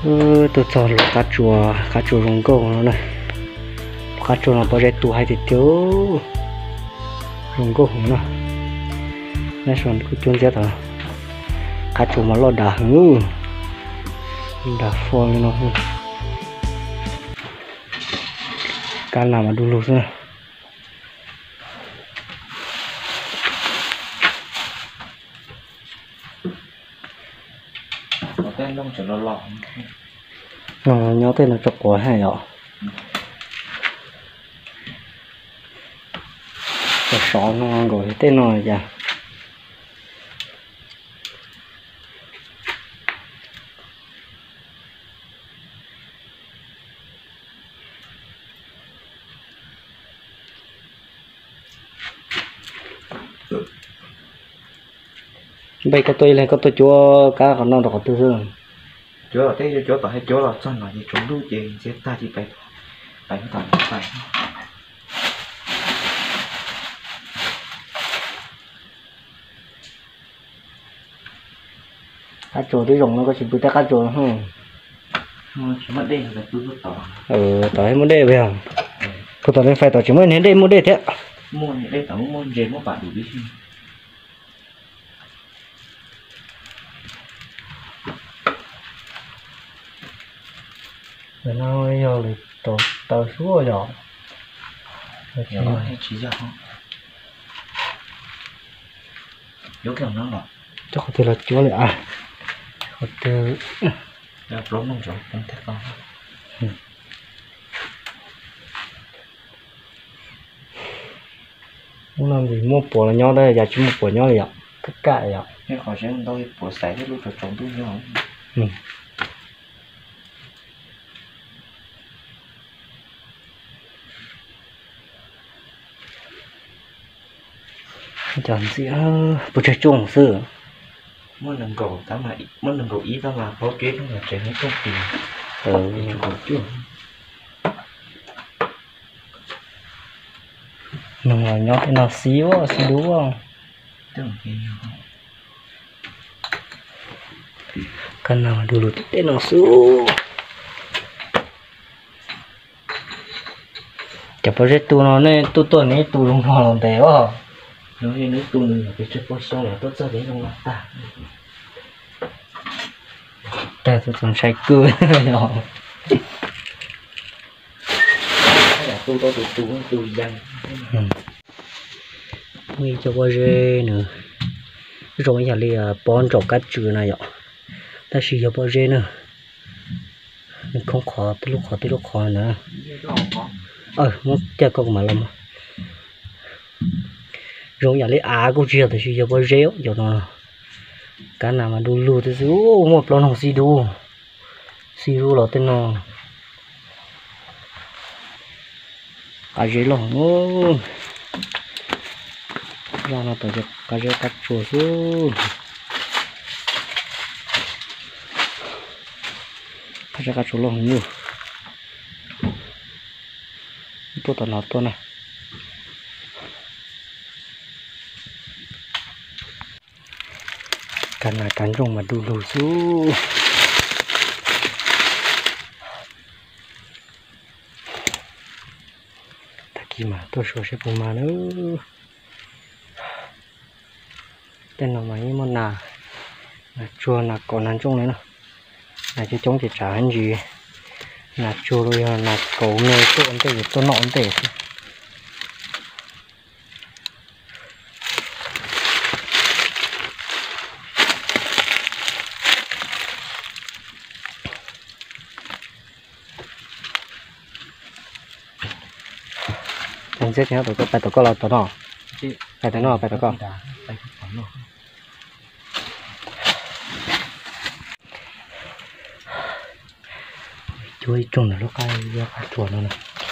tôi chọn là cá chua rong câu nó này cá chua là bao giờ tụ hay thì thiếu rong câu không nào nên chọn cứ chọn chết rồi cá chua mà lo đá hứng đá phô nó cá nào mà đu lụt nữa tên lông cho nó lọ nhớ tên là chọc quả hay ạ cái sọ nó gọi tên nó là bây có tôi này có tôi chúa cá còn non đỏ tư dương chúa ở đây chúa tao hay chúa là chân là như chúng đu gì sẽ ta chỉ phải phải cá chua tí rồng nó có chỉ bự ta cá chua không chỉ mất đây là tôi tao tao hay muốn đây bây giờ cô tao nên phải tao chỉ mới đến đây muốn đây thế mua này đây tao mua gì mua bạn đủ biết không rồi nó giờ là tao xuống rồi nhỏ hay chỉ ra không yếu kiểu nó lọ chắc có thể là chúa lại có thể là rốn không rồi không thể con muốn làm gì mua bò là nhau đây giờ chỉ mua bò nhau vậy tất cả vậy nhưng họ sẽ đôi bò sấy cái lúc rồi trồng túi nhau chẳng gì bữa chơi chung xưa muốn lần cầu tao mà muốn lần cầu ý tao mà có kế không là trẻ nó không tìm chưa nó ngồi nhót cái nào xíu đúng không tưởng kia cần nào mà đưa lụt tên nó xíu chả bao giờ tu nó này tu này tu lông hoa lông té quá nó như nước tu là cái chất bó sâu là tốt cho đến trong ta ta tôi còn say cười nhỏ là tu to tu dân mi cho qua dê nữa rồi nhà li bón trồng cát chữ này ạ ta chỉ cho qua dê nữa mình không khó tới lúc khó nữa muốn chơi con mà làm rồi nhà li cũng chưa thì chỉ cho qua dê cho nó cái nào mà đu lù thì một lon hồng xì đu là tên nó cá dê lồng ra nó tổ chức cá dê cắt chua xuống cá dê cắt chua lồng nhiều tôi tao nói tôi này cắn là cắn rồng mà đu lù xuống khi mà tôi sẽ cùng mà nữa tên là mấy món nào là chua là còn ăn chung đấy nè là chứ chúng thì chả ăn gì là chua rồi là cấu này tôi ăn tệ tôi nọ ăn tệ chết nhá tụi phải tụi có là tụi nó phải tụi nó chui trùng là lúc ai ra chuột nó này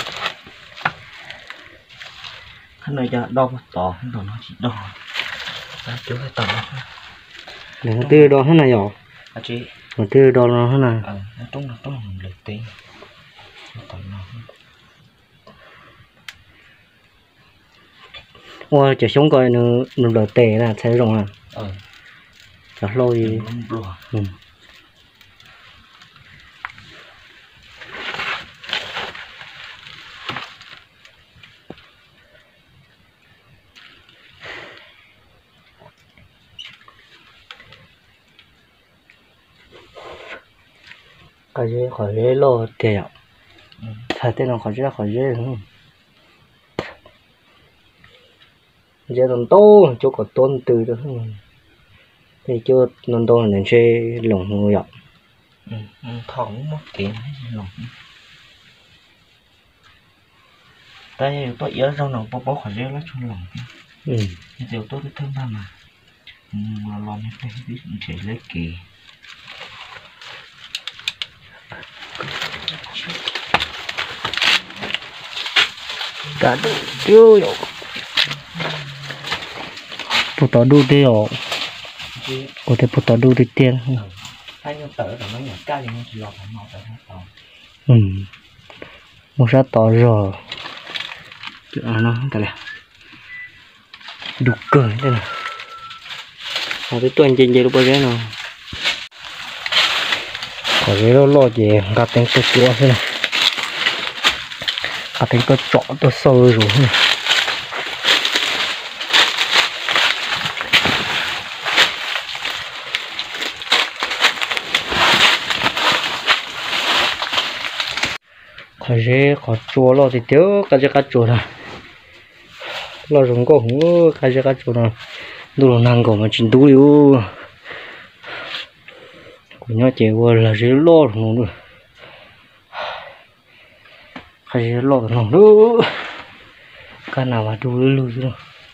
cái này giờ đo tỏ nó chỉ đo ra chú cái tỏ để nó tươi đo thế này nhỏ chị nó tươi đo nó thế này nó trông lực tí tỏ nó ôi chỉ sống coi nó đỡ tệ là thấy rồng à chả lôi cái gì khỏi dễ lo tiền thật tên là khỏi dễ không dễ làm to chỗ có tôn từ đó thì chưa làm to là sẽ lỏng người ạ thòng mất tiền hay lỏng đây tôi nhớ rau nào bó khỏi dễ lá chung lỏng cái điều tốt cái thơm ba mà lo mấy cái biết chỉ lấy kỳ cả đu rồi phụ tao đu đi rồi có thể phụ tao đu đi tiền hai nhân tử rồi mấy nhà ca thì chỉ lo phải màu tới hết tao một sát tao rồi nó cái này đủ cỡ đây này cái tuần trên lúc bao giờ nào có cái lo gì gặp tiếng tôi chua thế này gặp tiếng tôi chọn tôi sôi rồi này khỏi dễ khỏi chua lo thì thiếu cái gì cá chua này lo rồng có húng cái gì cá chua này đủ năng của mà chín đủ yêu của nhau chỉ vừa là dễ lo rồi nữa cái gì lo rồi nữa cái nào mà đủ lưu rồi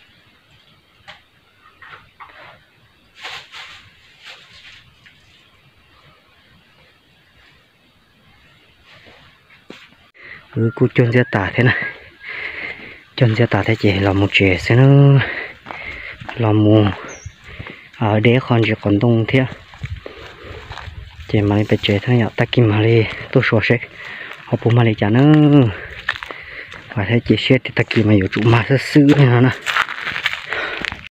cô chôn ra tả thế này chôn ra tả thế chỉ là một trẻ sẽ nó là mù ở đế còn chỉ còn đông thế chỉ mà bị trẻ thôi nhở ta kim mà đi tôi xóa sẽ họ bố mà đi chả nữa phải thấy chỉ xét thì ta kim mà有chủ mà rất sư này nè